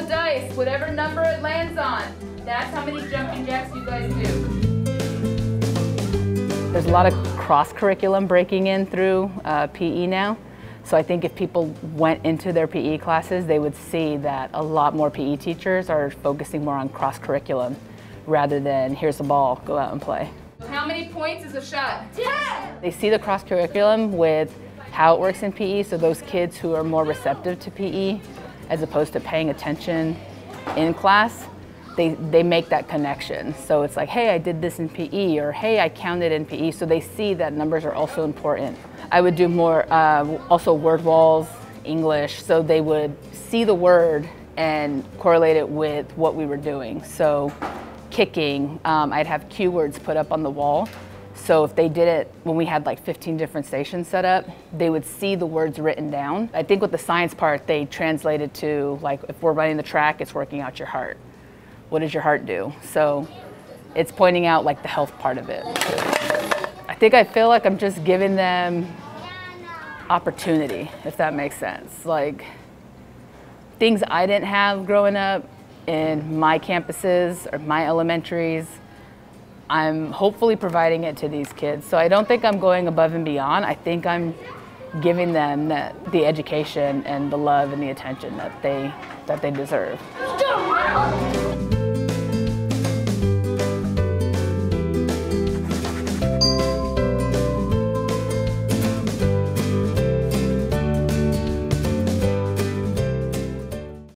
dice. Whatever number it lands on, that's how many jumping jacks you guys do. There's a lot of cross-curriculum breaking in through PE now. So I think if people went into their PE classes, they would see that a lot more PE teachers are focusing more on cross-curriculum rather than here's the ball, go out and play. How many points is a shot? 10! They see the cross-curriculum with how it works in PE, so those kids who are more receptive to PE as opposed to paying attention in class, they make that connection. So it's like, hey, I did this in PE, or hey, I counted in PE, so they see that numbers are also important. I would do more, also word walls, English, so they would see the word and correlate it with what we were doing. So kicking, I'd have cue words put up on the wall. So if they did it when we had like 15 different stations set up, they would see the words written down. I think with the science part, they translated to like, if we're running the track, it's working out your heart. What does your heart do? So it's pointing out like the health part of it. I feel like I'm just giving them opportunity, if that makes sense. Like things I didn't have growing up in my campuses or my elementaries, I'm hopefully providing it to these kids. So I don't think I'm going above and beyond. I think I'm giving them the education and the love and the attention that they deserve.